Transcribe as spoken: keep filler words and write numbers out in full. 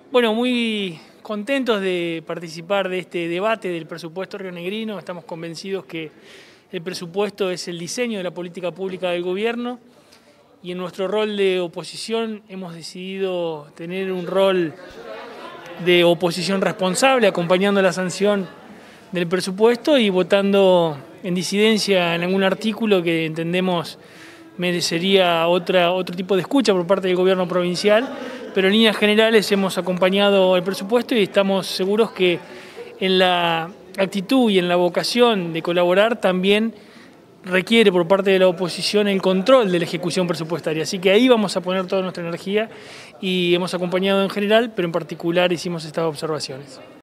Bueno, muy contentos de participar de este debate del presupuesto rionegrino. Estamos convencidos que el presupuesto es el diseño de la política pública del gobierno y en nuestro rol de oposición hemos decidido tener un rol de oposición responsable, acompañando la sanción del presupuesto y votando en disidencia en algún artículo que entendemos merecería otra, otro tipo de escucha por parte del gobierno provincial, pero en líneas generales hemos acompañado el presupuesto y estamos seguros que en la actitud y en la vocación de colaborar también requiere por parte de la oposición el control de la ejecución presupuestaria. Así que ahí vamos a poner toda nuestra energía y hemos acompañado en general, pero en particular hicimos estas observaciones.